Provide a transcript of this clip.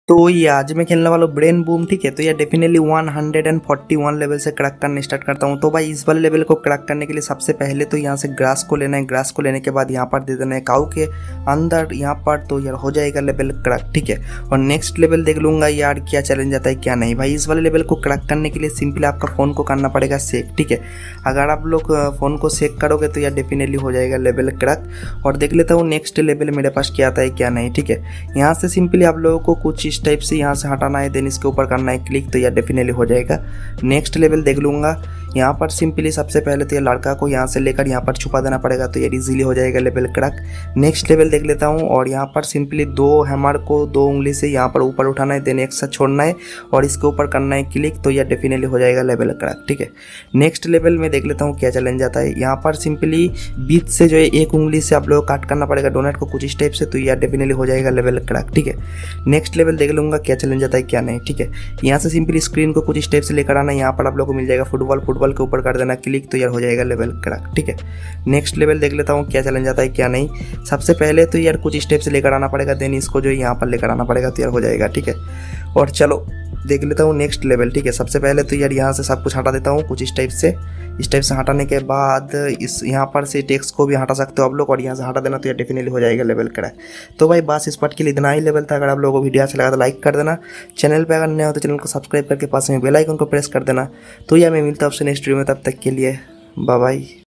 तो ये आज मैं खेलने वाला हूँ ब्रेन बूम, ठीक है। तो ये डेफिनेटली 141 लेवल से क्रैक करने स्टार्ट करता हूँ। तो भाई इस वाले लेवल को क्रैक करने के लिए सबसे पहले तो यहाँ से ग्रास को लेना है। ग्रास को लेने के बाद यहाँ पर दे देना है काऊ के अंदर यहाँ पर, तो यार हो जाएगा लेवल क्रैक, ठीक है। और नेक्स्ट लेवल देख लूँगा यार क्या चैलेंज आता है क्या नहीं। भाई इस वाले लेवल को क्रैक करने के लिए सिंपली आपका फ़ोन को करना पड़ेगा सेक, ठीक है। अगर आप लोग फ़ोन को सेक करोगे तो यार डेफिनेटली हो जाएगा लेवल क्रैक। और देख लेता हूँ नेक्स्ट लेवल मेरे पास क्या आता है क्या नहीं, ठीक है। यहाँ से सिंपली आप लोगों को कुछ इस टाइप से यहाँ से हटाना है, देन इसके ऊपर करना है क्लिक, तो यार डेफिनेटली हो जाएगा। नेक्स्ट लेवल देख लूँगा। यहाँ पर सिंपली सबसे पहले तो ये लड़का को यहाँ से लेकर यहाँ पर छुपा देना पड़ेगा, तो यार इजीली हो जाएगा लेवल क्रैक। नेक्स्ट लेवल देख लेता हूँ। और यहाँ पर सिंपली दो हैमर को दो उंगली से यहाँ पर ऊपर उठाना है, देन एक साथ छोड़ना है और इसके ऊपर करना है क्लिक, तो यार डेफिनेटली हो जाएगा लेवल क्रैक, ठीक है। नेक्स्ट लेवल में देख लेता हूँ क्या चैलेंज आता है। यहाँ पर सिंपली बीच से जो है एक उंगली से आप लोग काट करना पड़ेगा डोनेट को कुछ इस टाइप से, तो यार डेफिनेटली हो जाएगा लेवल क्रैक, ठीक है। नेक्स्ट लेवल देख लूँगा क्या चैलेंज आता है क्या नहीं, ठीक है। यहाँ से सिंपली स्क्रीन को कुछ स्टेप से लेकर आना, यहाँ पर आप लोग को मिल जाएगा फुटबॉल के ऊपर कर देना क्लिक, तो यार हो जाएगा लेवल क्रैक, ठीक है। नेक्स्ट लेवल देख लेता हूँ क्या चैलेंज आता है क्या नहीं। सबसे पहले तो यार कुछ स्टेप से लेकर आना पड़ेगा, देन इसको जो है यहाँ पर लेकर आना पड़ेगा, तो यार हो जाएगा, ठीक है। और चलो देख लेता हूँ नेक्स्ट लेवल, ठीक है। सबसे पहले तो यार यहाँ से सब कुछ हटा देता हूँ कुछ इस टाइप से हटाने के बाद इस यहाँ पर से टेक्स्ट को भी हटा सकते हो आप लोग, और यहाँ से हटा देना, तो यार डेफिनेटली हो जाएगा लेवल क्रैक। तो भाई बस इस पार्ट के लिए इतना ही लेवल था। अगर आप लोगों को वीडियो अच्छा लगा तो लाइक कर देना, चैनल पे अगर नए हो तो चैनल को सब्सक्राइब करके पास में बेल आइकन को प्रेस कर देना। तो यार मैं मिलता हूँ आपसे नेक्स्ट वीडियो में, तब तक के लिए बाय बाय।